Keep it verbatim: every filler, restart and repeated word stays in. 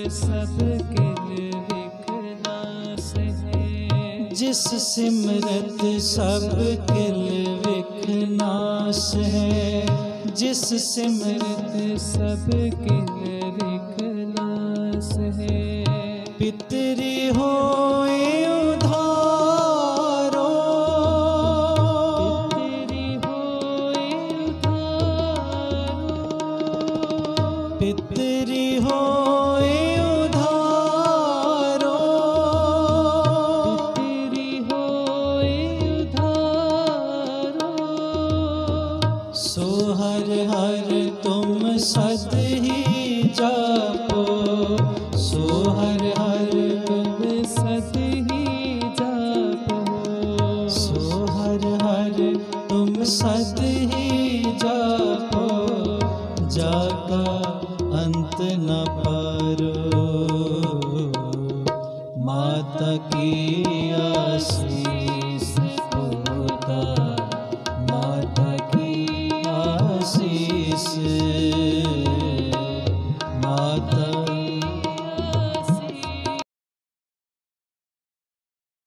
सब किल विखनास है। जिस सिमरत सब किल विखनास है। जिस सिमरत सब किल विखनास है। पितरी होए उधारो, पितरी होए उधारो, पितरी होए उधारो, पितरी होए उधारो। सो हर हर तुम सद ही जापो। सो हर हर तुम सद ही जापो। सो हर हर तुम सद ही जापो। जाका अंत न पारो। माता की आशीष होता, माता की आशीष, माता